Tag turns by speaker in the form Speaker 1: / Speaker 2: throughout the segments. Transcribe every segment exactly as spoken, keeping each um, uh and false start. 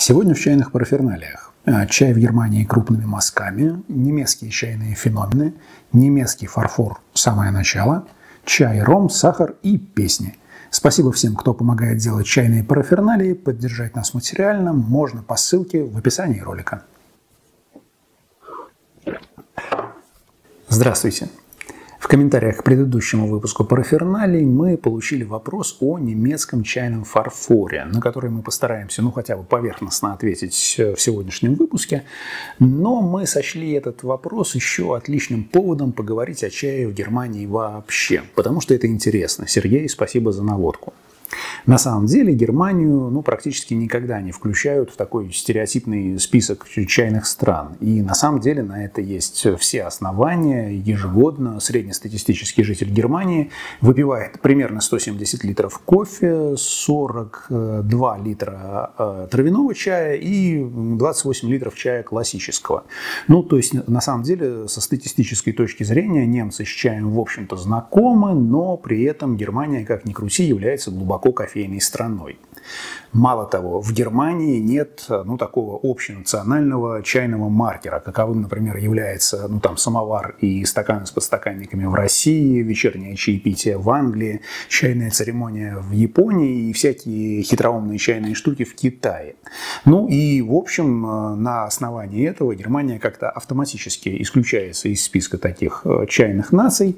Speaker 1: Сегодня в чайных параферналиях. Чай в Германии крупными мазками, немецкие чайные феномены, немецкий фарфор «Самое начало», чай, ром, сахар и песни. Спасибо всем, кто помогает делать чайные параферналии. Поддержать нас материально можно по ссылке в описании ролика. Здравствуйте! В комментариях к предыдущему выпуску параферналий мы получили вопрос о немецком чайном фарфоре, на который мы постараемся, ну, хотя бы поверхностно ответить в сегодняшнем выпуске. Но мы сочли этот вопрос еще отличным поводом поговорить о чае в Германии вообще, потому что это интересно. Сергей, спасибо за наводку. На самом деле Германию ну, практически никогда не включают в такой стереотипный список чайных стран. И на самом деле на это есть все основания. Ежегодно среднестатистический житель Германии выпивает примерно сто семьдесят литров кофе, сорок два литра травяного чая и двадцать восемь литров чая классического. Ну, то есть, на самом деле, со статистической точки зрения немцы с чаем, в общем-то, знакомы, но при этом Германия, как ни крути, является глубоко кофейной страной. Мало того, в Германии нет ну, такого общенационального чайного маркера, каковым, например, является ну, там, самовар и стаканы с подстаканниками в России, вечернее чаепитие в Англии, чайная церемония в Японии и всякие хитроумные чайные штуки в Китае. Ну и, в общем, на основании этого Германия как-то автоматически исключается из списка таких чайных наций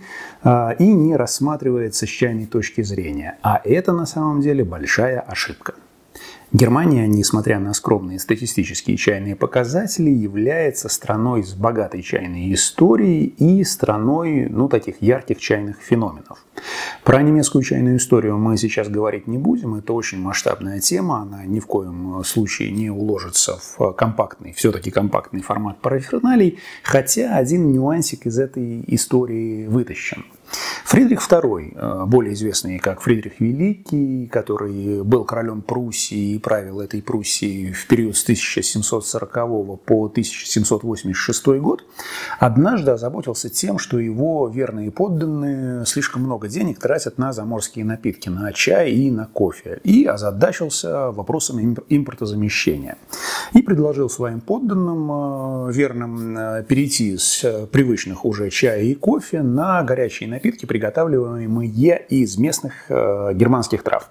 Speaker 1: и не рассматривается с чайной точки зрения. А это, на самом деле, большая ошибка. Германия, несмотря на скромные статистические чайные показатели, является страной с богатой чайной историей и страной ну, таких ярких чайных феноменов. Про немецкую чайную историю мы сейчас говорить не будем, это очень масштабная тема, она ни в коем случае не уложится в компактный, все-таки компактный формат параферналий, хотя один нюансик из этой истории вытащен. Фридрих второй, более известный как Фридрих Великий, который был королем Пруссии и правил этой Пруссией в период с тысяча семьсот сорокового по тысяча семьсот восемьдесят шестой год, однажды озаботился тем, что его верные подданные слишком много денег тратят на заморские напитки, на чай и на кофе, и озадачился вопросами импортозамещения. И предложил своим подданным верным перейти с привычных уже чая и кофе на горячие напитки, приготавливаемые из местных э, германских трав.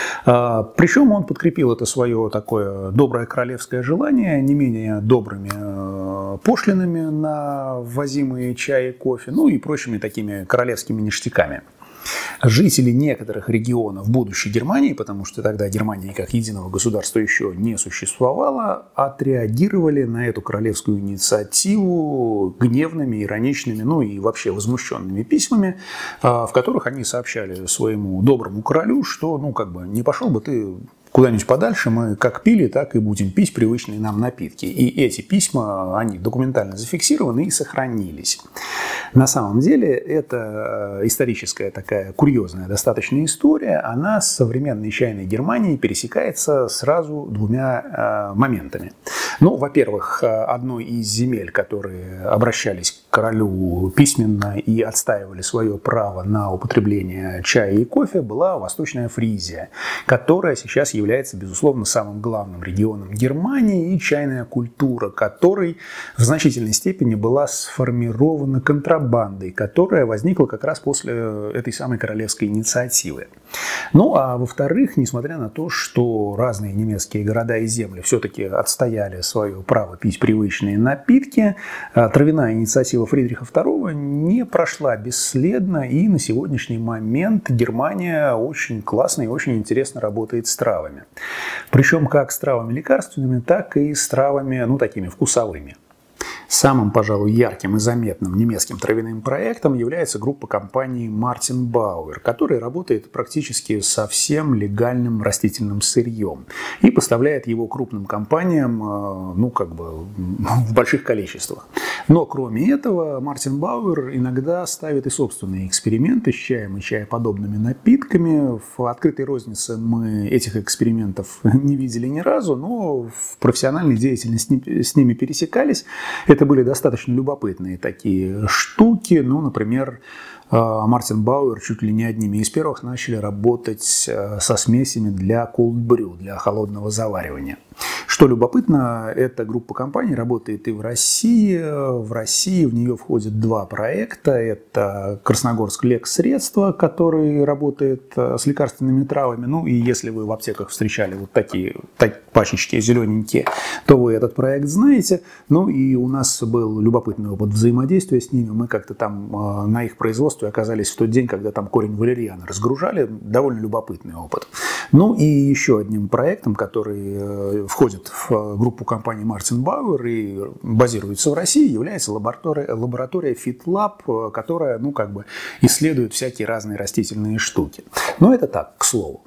Speaker 1: Э, причем он подкрепил это свое такое доброе королевское желание не менее добрыми э, пошлинами на ввозимые чай и кофе, ну и прочими такими королевскими ништяками. Жители некоторых регионов будущей Германии, потому что тогда Германии как единого государства еще не существовало, отреагировали на эту королевскую инициативу гневными, ироничными, ну и вообще возмущенными письмами, в которых они сообщали своему доброму королю, что ну как бы не пошел бы ты куда-нибудь подальше, мы как пили, так и будем пить привычные нам напитки. И эти письма, они документально зафиксированы и сохранились. На самом деле, это историческая такая курьезная достаточно история, она с современной чайной Германией пересекается сразу двумя э, моментами. Ну, во-первых, одной из земель, которые обращались к королю письменно и отстаивали свое право на употребление чая и кофе, была Восточная Фризия, которая сейчас является, безусловно, самым главным регионом Германии, и чайная культура которой в значительной степени была сформирована контрабандой, которая возникла как раз после этой самой королевской инициативы. Ну, а во-вторых, несмотря на то, что разные немецкие города и земли все-таки отстояли свое право пить привычные напитки, травяная инициатива Фридриха второго не прошла бесследно, и на сегодняшний момент Германия очень классно и очень интересно работает с травами. Причем как с травами лекарственными, так и с травами, ну, такими вкусовыми. Самым, пожалуй, ярким и заметным немецким травяным проектом является группа компаний Мартин Бауэр, которая работает практически со всем легальным растительным сырьем и поставляет его крупным компаниям, ну, как бы, в больших количествах. Но, кроме этого, Мартин Бауэр иногда ставит и собственные эксперименты с чаем и чаеподобными напитками. В открытой рознице мы этих экспериментов не видели ни разу, но в профессиональной деятельности с ними пересекались. Это были достаточно любопытные такие штуки. Ну, например, Мартин Бауэр чуть ли не одними из первых начали работать со смесями для cold brew, для холодного заваривания. Что любопытно, эта группа компаний работает и в России. В России в нее входят два проекта. Это Красногорск Лексредства, который работает с лекарственными травами. Ну и если вы в аптеках встречали вот такие так, пачечки зелененькие, то вы этот проект знаете. Ну и у нас был любопытный опыт взаимодействия с ними. Мы как-то там на их производстве оказались в тот день, когда там корень валерьяны разгружали. Довольно любопытный опыт. Ну и еще одним проектом, который входит в группу компаний Мартин Бауэр и базируется в России, является лаборатория, лаборатория FitLab, которая, ну, как бы исследует всякие разные растительные штуки. Но это так, к слову.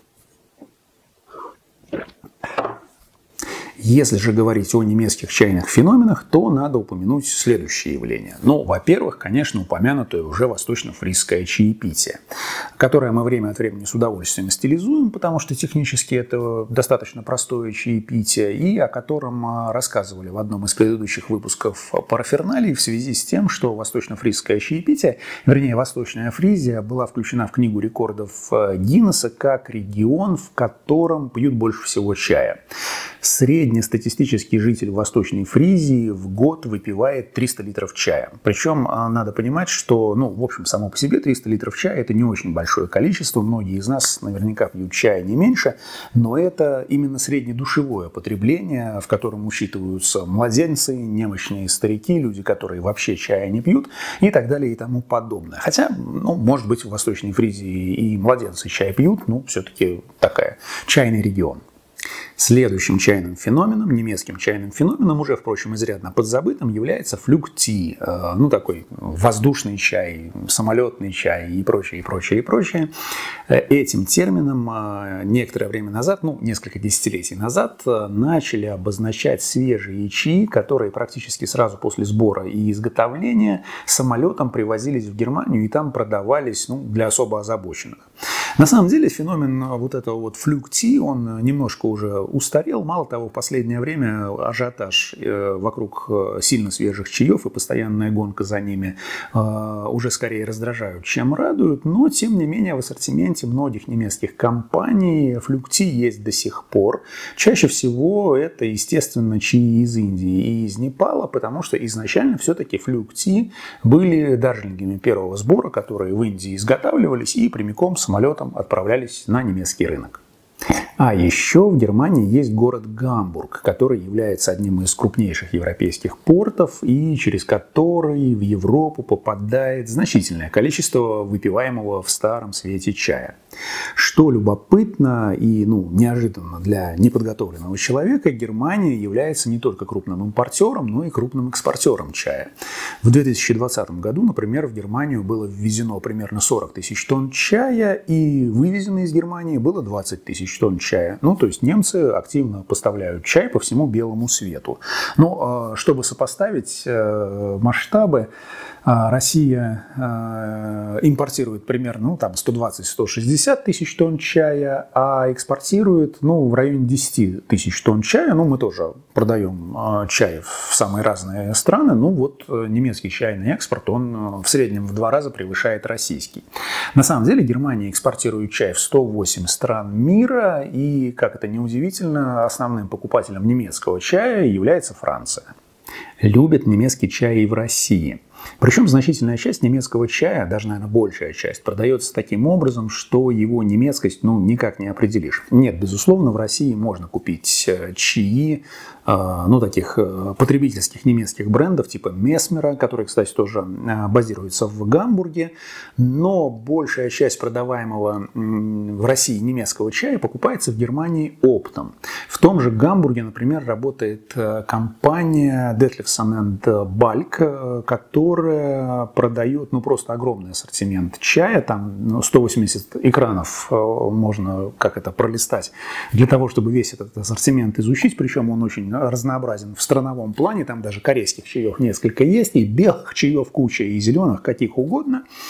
Speaker 1: Если же говорить о немецких чайных феноменах, то надо упомянуть следующее явление. Ну, во-первых, конечно, упомянутое уже восточно-фризское чаепитие, которое мы время от времени с удовольствием стилизуем, потому что технически это достаточно простое чаепитие, и о котором рассказывали в одном из предыдущих выпусков параферналий в связи с тем, что восточно-фризское чаепитие, вернее, Восточная Фризия, была включена в Книгу рекордов Гиннесса как регион, в котором пьют больше всего чая. Среднестатистический житель Восточной Фризии в год выпивает триста литров чая. Причем надо понимать, что, ну, в общем, само по себе триста литров чая – это не очень большое количество. Многие из нас наверняка пьют чая не меньше, но это именно среднедушевое потребление, в котором учитываются младенцы, немощные старики, люди, которые вообще чая не пьют и так далее и тому подобное. Хотя, ну, может быть, в Восточной Фризии и младенцы чай пьют, но все-таки такая чайный регион. Следующим чайным феноменом, немецким чайным феноменом, уже, впрочем, изрядно подзабытым, является флюгти, ну, такой воздушный чай, самолетный чай и прочее, и прочее, и прочее. Этим термином некоторое время назад, ну, несколько десятилетий назад, начали обозначать свежие чаи, которые практически сразу после сбора и изготовления самолетом привозились в Германию и там продавались, ну, для особо озабоченных. На самом деле феномен вот этого вот флюгти, он немножко уже устарел. Мало того, в последнее время ажиотаж вокруг сильно свежих чаев и постоянная гонка за ними уже скорее раздражают, чем радуют. Но, тем не менее, в ассортименте многих немецких компаний флюгти есть до сих пор. Чаще всего это, естественно, чаи из Индии и из Непала, потому что изначально все-таки флюгти были дарлингами первого сбора, которые в Индии изготавливались и прямиком самолетом отправлялись на немецкий рынок. А еще в Германии есть город Гамбург, который является одним из крупнейших европейских портов и через который в Европу попадает значительное количество выпиваемого в Старом Свете чая. Что любопытно и, ну, неожиданно для неподготовленного человека, Германия является не только крупным импортером, но и крупным экспортером чая. В две тысячи двадцатом году, например, в Германию было ввезено примерно сорок тысяч тонн чая, и вывезено из Германии было двадцать тысяч тонн чая. Ну, то есть немцы активно поставляют чай по всему белому свету. Но чтобы сопоставить масштабы, Россия импортирует примерно, ну, там сто двадцать — сто шестьдесят тысяч тонн чая, а экспортирует, ну, в районе десять тысяч тонн чая. Ну, мы тоже продаем чай в самые разные страны. Ну, вот немецкий чайный экспорт, он в среднем в два раза превышает российский. На самом деле Германия экспортирует чай в сто восемь стран мира, и, как это ни удивительно, основным покупателем немецкого чая является Франция. Любят немецкий чай и в России. Причем значительная часть немецкого чая, даже, наверное, большая часть, продается таким образом, что его немецкость, ну, никак не определишь. Нет, безусловно, в России можно купить чаи, ну, таких потребительских немецких брендов типа Месмера, который, кстати, тоже базируется в Гамбурге, но большая часть продаваемого в России немецкого чая покупается в Германии оптом. В том же Гамбурге, например, работает компания Detlefsen энд Balk, которая продает, ну, просто огромный ассортимент чая, там сто восемьдесят экранов можно, как это, пролистать для того, чтобы весь этот ассортимент изучить, причем он очень разнообразен в страновом плане, там даже корейских чаев несколько есть, и белых чаев куча, и зеленых, каких угодно.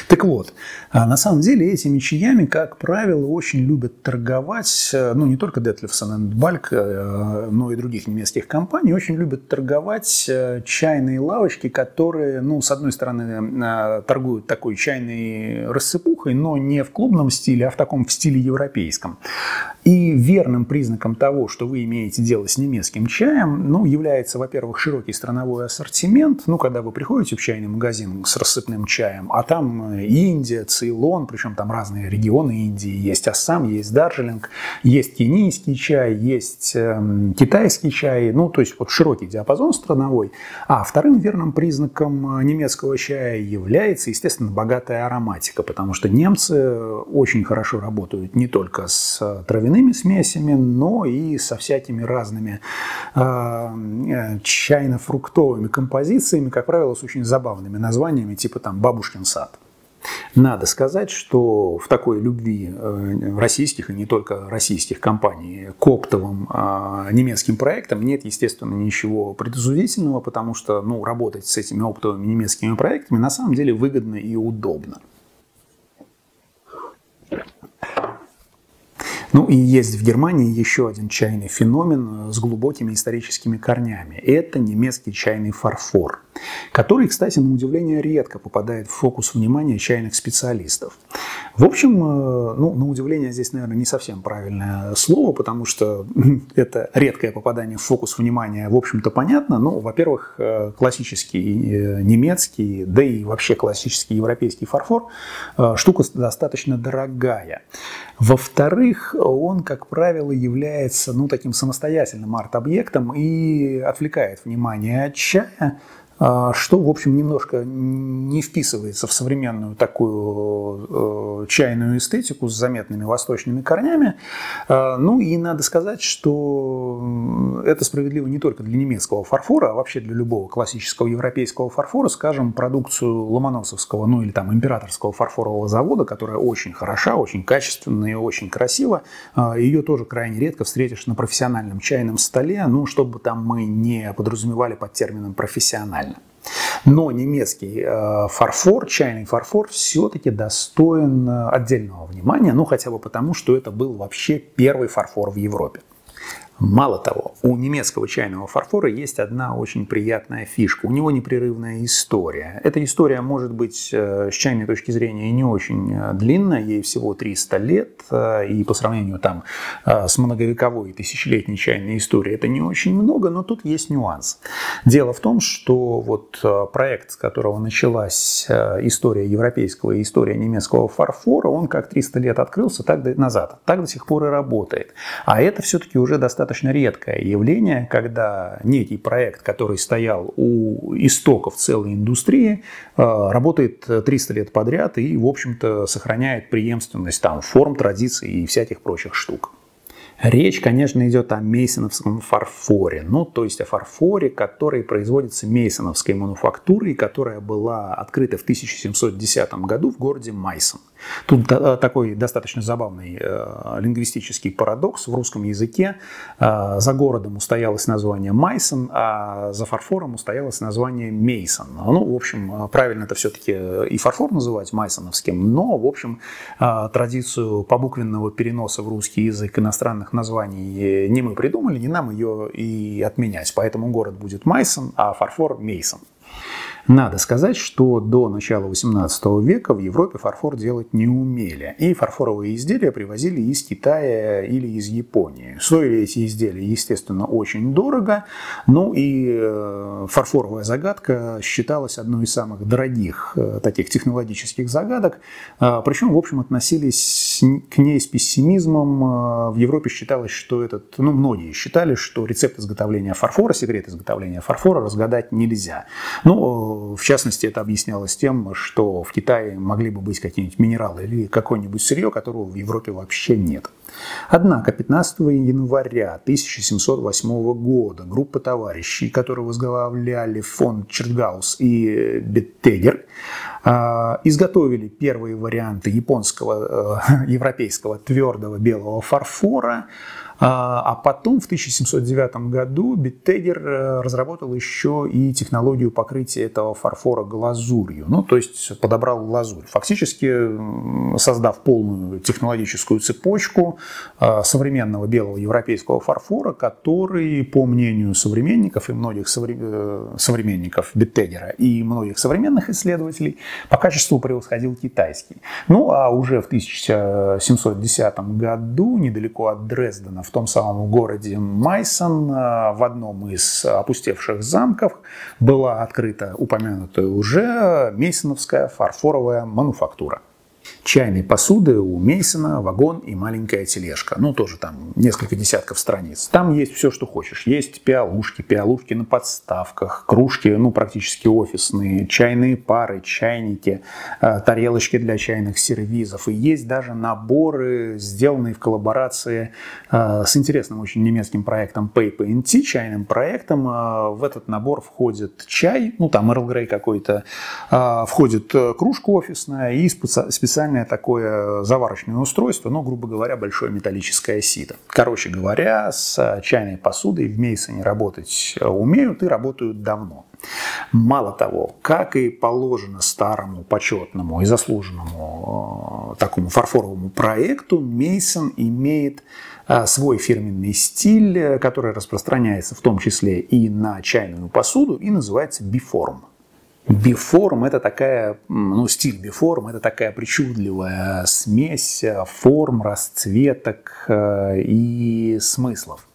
Speaker 1: Так вот, на самом деле этими чаями, как правило, очень любят торговать, ну не только Детлефсон энд Бальк, но и других немецких компаний, очень любят торговать чайные лавочки, которые, ну, с одной стороны, торгуют такой чайной рассыпухой, но не в клубном стиле, а в таком в стиле европейском. И верным признаком того, что вы имеете дело с немецким чаем, ну, является, во-первых, широкий страновой ассортимент. Ну, когда вы приходите в чайный магазин с рассыпным чаем, а там Индия, Цейлон, причем там разные регионы Индии, есть Ассам, есть Дарджилинг, есть кенийский чай, есть э, китайский чай, ну, то есть вот широкий диапазон страновой. А вторым верным признаком немецкого чая является, естественно, богатая ароматика, потому что немцы очень хорошо работают не только с травяными смесями, но и со всякими разными э, чайно-фруктовыми композициями, как правило, с очень забавными названиями, типа там «Бабушкин сад». Надо сказать, что в такой любви российских, и не только российских компаний, к оптовым э, немецким проектам нет, естественно, ничего предосудительного, потому что, ну, работать с этими оптовыми немецкими проектами на самом деле выгодно и удобно. Ну и есть в Германии еще один чайный феномен с глубокими историческими корнями. Это немецкий чайный фарфор, который, кстати, на удивление редко попадает в фокус внимания чайных специалистов. В общем, ну, на удивление здесь, наверное, не совсем правильное слово, потому что это редкое попадание в фокус внимания, в общем-то, понятно. Ну, во-первых, классический немецкий, да и вообще классический европейский фарфор – штука достаточно дорогая. Во-вторых, он, как правило, является, ну, таким самостоятельным арт-объектом и отвлекает внимание от чая, что, в общем, немножко не вписывается в современную такую э, чайную эстетику с заметными восточными корнями. Э, ну и надо сказать, что это справедливо не только для немецкого фарфора, а вообще для любого классического европейского фарфора. Скажем, продукцию ломоносовского, ну или там императорского фарфорового завода, которая очень хороша, очень качественная и очень красива. Э, ее тоже крайне редко встретишь на профессиональном чайном столе, ну, чтобы там мы не подразумевали под термином «профессионально». Но немецкий э, фарфор, чайный фарфор, все-таки достоин отдельного внимания, ну хотя бы потому, что это был вообще первый фарфор в Европе. Мало того, у немецкого чайного фарфора есть одна очень приятная фишка. У него непрерывная история. Эта история может быть с чайной точки зрения и не очень длинная, ей всего триста лет, и по сравнению там с многовековой тысячелетней чайной историей это не очень много, но тут есть нюанс. Дело в том, что вот проект, с которого началась история европейского и история немецкого фарфора, он как триста лет открылся, так назад, так до сих пор и работает. А это все-таки уже достаточно достаточно редкое явление, когда некий проект, который стоял у истоков целой индустрии, работает триста лет подряд и, в общем-то, сохраняет преемственность там, форм, традиций и всяких прочих штук. Речь, конечно, идет о мейсоновском фарфоре, ну, то есть о фарфоре, который производится мейсоновской мануфактурой, которая была открыта в тысяча семьсот десятом году в городе Майсон. Тут такой достаточно забавный э, лингвистический парадокс в русском языке. Э, за городом устоялось название Майсон, а за фарфором устоялось название Мейсон. Ну, в общем, правильно это все-таки и фарфор называть майсоновским, но, в общем, э, традицию побуквенного переноса в русский язык иностранных названий не мы придумали, не нам ее и отменять. Поэтому город будет Майсон, а фарфор Мейсон. Надо сказать, что до начала восемнадцатого века в Европе фарфор делать не умели. И фарфоровые изделия привозили из Китая или из Японии. Стоили эти изделия, естественно, очень дорого. Ну и фарфоровая загадка считалась одной из самых дорогих таких технологических загадок. Причем, в общем, относились к ней с пессимизмом. В Европе считалось, что этот, ну, многие считали, что рецепт изготовления фарфора, секрет изготовления фарфора разгадать нельзя. Ну, в частности, это объяснялось тем, что в Китае могли бы быть какие-нибудь минералы или какое-нибудь сырье, которого в Европе вообще нет. Однако пятнадцатого января тысяча семьсот восьмого года группа товарищей, которые возглавляли фон Чертгаус и Беттегер, изготовили первые варианты японского, европейского твердого белого фарфора. А потом в тысяча семьсот девятом году Биттегер разработал еще и технологию покрытия этого фарфора глазурью, ну то есть подобрал лазурь, фактически создав полную технологическую цепочку современного белого европейского фарфора, который, по мнению современников и многих современников Биттегера и многих современных исследователей, по качеству превосходил китайский. Ну а уже в тысяча семьсот десятом году недалеко от Дрездена, в том самом городе Майсон, в одном из опустевших замков была открыта упомянутая уже мейсоновская фарфоровая мануфактура. Чайной посуды у Мейсона вагон и маленькая тележка. Ну, тоже там несколько десятков страниц. Там есть все, что хочешь. Есть пиалушки, пиалушки на подставках, кружки, ну, практически офисные, чайные пары, чайники, тарелочки для чайных сервизов. И есть даже наборы, сделанные в коллаборации с интересным очень немецким проектом Paper энд Tea, чайным проектом. В этот набор входит чай, ну, там Эрл Грей какой-то, входит кружка офисная и специально Специальное такое заварочное устройство, ну, грубо говоря, большое металлическое сито. Короче говоря, с чайной посудой в Мейсоне работать умеют и работают давно. Мало того, как и положено старому, почетному и заслуженному э, такому фарфоровому проекту, Мейсон имеет э, свой фирменный стиль, который распространяется в том числе и на чайную посуду и называется биформ. Биформ – это такая, ну, стиль биформ – это такая причудливая смесь форм, расцветок и смыслов.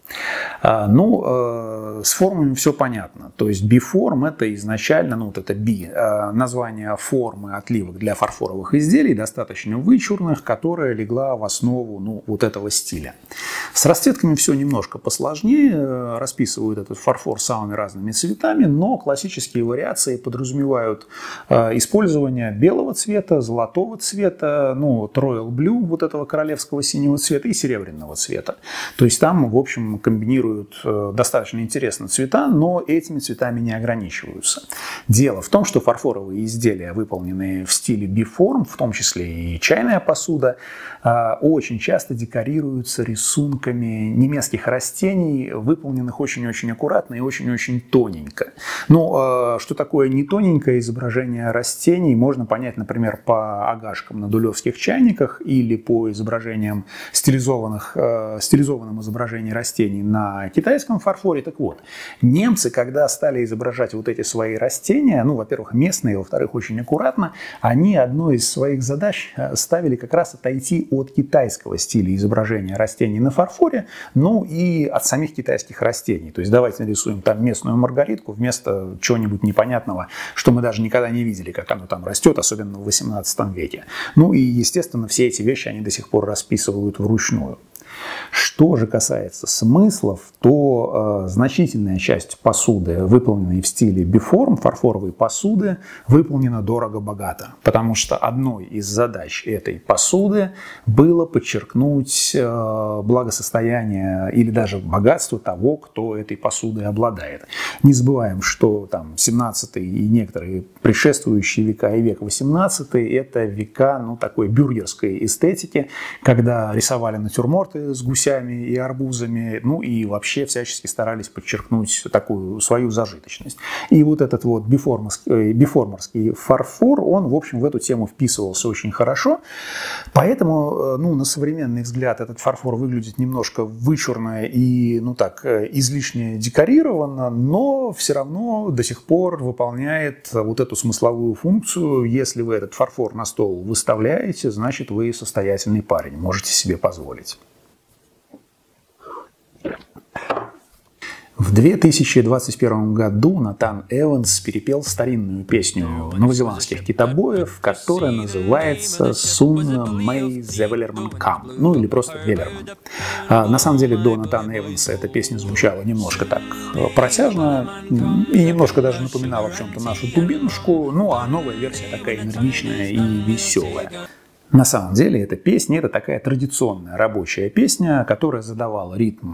Speaker 1: Ну, с формами все понятно. То есть биформ – это изначально, ну вот это би, название формы отливок для фарфоровых изделий, достаточно вычурных, которая легла в основу, ну, вот этого стиля. С расцветками все немножко посложнее, расписывают этот фарфор самыми разными цветами, но классические вариации подразумевают использование белого цвета, золотого цвета, ну, вот Royal Blue, вот этого королевского синего цвета, и серебряного цвета. То есть там, в общем, комбинируют достаточно интересно цвета, но этими цветами не ограничиваются. Дело в том, что фарфоровые изделия, выполненные в стиле биформ, в том числе и чайная посуда, очень часто декорируются рисунками немецких растений, выполненных очень-очень аккуратно и очень-очень тоненько. Ну, что такое не тоненькое изображение растений, можно понять, например, по агашкам на дулевских чайниках или по изображениям стилизованных, стилизованным изображениям растений на китайском фарфоре. Так вот, немцы, когда стали изображать вот эти свои растения, ну, во-первых, местные, во-вторых, очень аккуратно, они одной из своих задач ставили как раз отойти от китайского стиля изображения растений на фарфоре, ну и от самих китайских растений. То есть давайте нарисуем там местную маргаритку вместо чего-нибудь непонятного, что мы даже никогда не видели, как оно там растет, особенно в восемнадцатом веке. Ну и, естественно, все эти вещи они до сих пор расписывают вручную. Что же касается смыслов, то э, значительная часть посуды, выполненной в стиле биформ, фарфоровой посуды, выполнена дорого-богато, потому что одной из задач этой посуды было подчеркнуть э, благосостояние или даже богатство того, кто этой посудой обладает. Не забываем, что там семнадцатый и некоторые предшествующие века и век восемнадцатый – это века, ну, такой бюргерской эстетики, когда рисовали натюрморты с гусями и арбузами, ну и вообще всячески старались подчеркнуть такую свою зажиточность. И вот этот вот биформерский, биформерский фарфор, он, в общем, в эту тему вписывался очень хорошо. Поэтому, ну, на современный взгляд этот фарфор выглядит немножко вычурно и, ну так, излишне декорированно, но все равно до сих пор выполняет вот эту смысловую функцию. Если вы этот фарфор на стол выставляете, значит, вы состоятельный парень, можете себе позволить. В две тысячи двадцать первом году Натан Эванс перепел старинную песню новозеландских китобоев, которая называется «Soon May the Wellerman Come», ну или просто «Веллерман». А, на самом деле до Натана Эванса эта песня звучала немножко так протяжно и немножко даже напоминала в чем-то нашу «Тубинушку», ну а новая версия такая энергичная и веселая. На самом деле эта песня – это такая традиционная рабочая песня, которая задавала ритм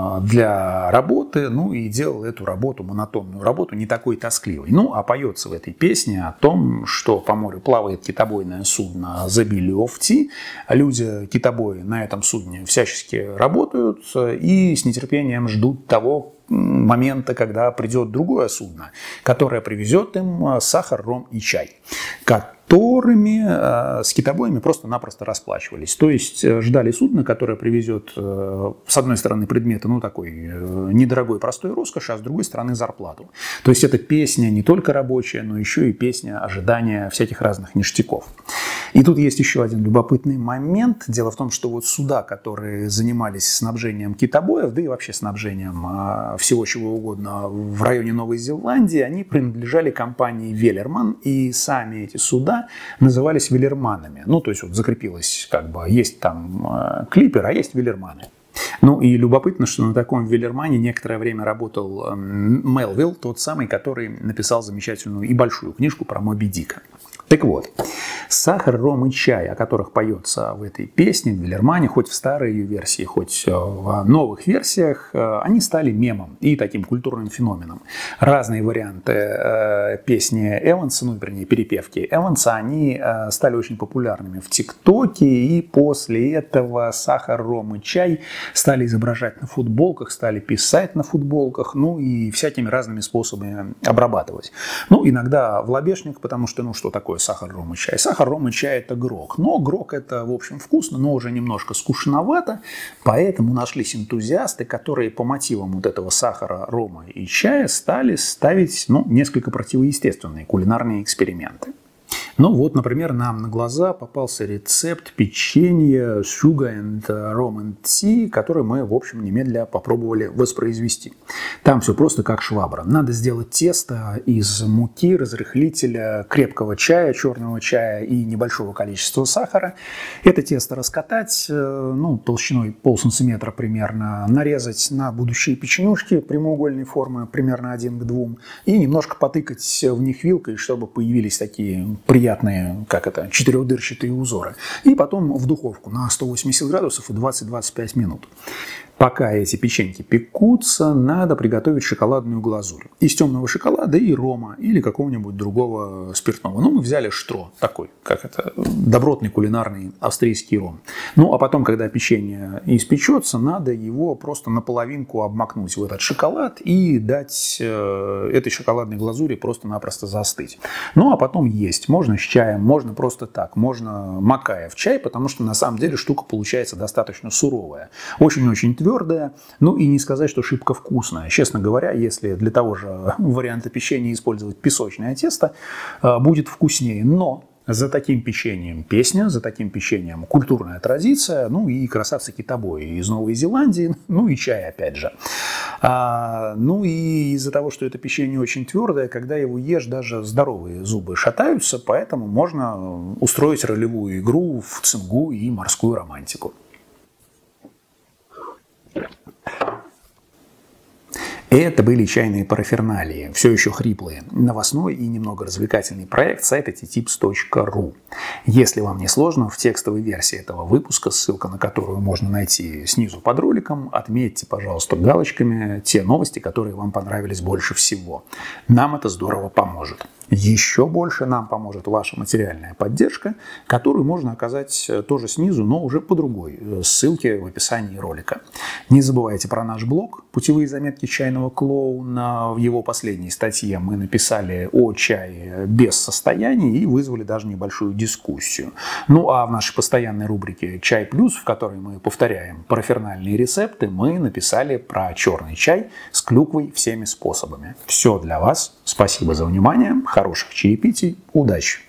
Speaker 1: для работы, ну и делала эту работу, монотонную работу, не такой тоскливой. Ну, а поется в этой песне о том, что по морю плавает китобойное судно The Billy of Tea, люди, китобои на этом судне всячески работают и с нетерпением ждут того момента, когда придет другое судно, которое привезет им сахар, ром и чай, которыми э, с китобоями просто-напросто расплачивались. То есть ждали судна, которое привезет э, с одной стороны предметы, ну такой э, недорогой простой роскоши, а с другой стороны зарплату. То есть эта песня не только рабочая, но еще и песня ожидания всяких разных ништяков. И тут есть еще один любопытный момент. Дело в том, что вот суда, которые занимались снабжением китобоев, да и вообще снабжением э, всего чего угодно в районе Новой Зеландии, они принадлежали компании Веллерман, и сами эти суда назывались Веллерманами. Ну, то есть вот закрепилось, как бы, есть там э, клипер, а есть Веллерманы. Ну и любопытно, что на таком Веллермане некоторое время работал э, Мелвилл, тот самый, который написал замечательную и большую книжку про Моби Дика. Так вот, сахар, ром и чай, о которых поется в этой песне, в Веллермане, хоть в старой ее версии, хоть в новых версиях, они стали мемом и таким культурным феноменом. Разные варианты э, песни Эванса, ну, вернее, перепевки Эванса, они э, стали очень популярными в ТикТоке, и после этого сахар, ром и чай стали изображать на футболках, стали писать на футболках, ну и всякими разными способами обрабатывать. Ну, иногда в лобешник, потому что, ну, что такое сахар, ром и чай? Сахар, ром и чай – это грок. Но грок – это, в общем, вкусно, но уже немножко скучновато. Поэтому нашлись энтузиасты, которые по мотивам вот этого сахара, рома и чая стали ставить, ну, несколько противоестественные кулинарные эксперименты. Ну вот, например, нам на глаза попался рецепт печенья Sugar and Rum and Tea, который мы, в общем, немедля попробовали воспроизвести. Там все просто как швабра. Надо сделать тесто из муки, разрыхлителя, крепкого чая, черного чая и небольшого количества сахара. Это тесто раскатать, ну, толщиной полсантиметра примерно, нарезать на будущие печенюшки прямоугольной формы, примерно один к двум, и немножко потыкать в них вилкой, чтобы появились такие приятные, как это, четырехдырчатые узоры. И потом в духовку на сто восемьдесят градусов и двадцать-двадцать пять минут. Пока эти печеньки пекутся, надо приготовить шоколадную глазурь. Из темного шоколада и рома, или какого-нибудь другого спиртного. Ну, мы взяли штро, такой, как это, добротный кулинарный австрийский ром. Ну, а потом, когда печенье испечется, надо его просто наполовинку обмакнуть в этот шоколад и дать э, этой шоколадной глазури просто-напросто застыть. Ну, а потом есть. Можно с чаем, можно просто так, можно макая в чай, потому что на самом деле штука получается достаточно суровая. Очень-очень твердая. Твердая, ну и не сказать, что шибко вкусная. Честно говоря, если для того же варианта печенья использовать песочное тесто, будет вкуснее. Но за таким печеньем песня, за таким печеньем культурная традиция, ну и красавцы-китобои из Новой Зеландии, ну и чай опять же. А, ну и из-за того, что это печенье очень твердое, когда его ешь, даже здоровые зубы шатаются, поэтому можно устроить ролевую игру в цингу и морскую романтику. Это были чайные параферналии, все еще хриплые, новостной и немного развлекательный проект сайта ти типс точка ру. Если вам не сложно, в текстовой версии этого выпуска, ссылка на которую можно найти снизу под роликом, отметьте, пожалуйста, галочками те новости, которые вам понравились больше всего. Нам это здорово поможет. Еще больше нам поможет ваша материальная поддержка, которую можно оказать тоже снизу, но уже по другой ссылке в описании ролика. Не забывайте про наш блог «Путевые заметки чайного клоуна». В его последней статье мы написали о чае без состояний и вызвали даже небольшую дискуссию. Ну а в нашей постоянной рубрике «Чай плюс», в которой мы повторяем парафернальные рецепты, мы написали про черный чай с клюквой всеми способами. Все для вас. Спасибо за внимание. Хороших чаепитий. Удачи!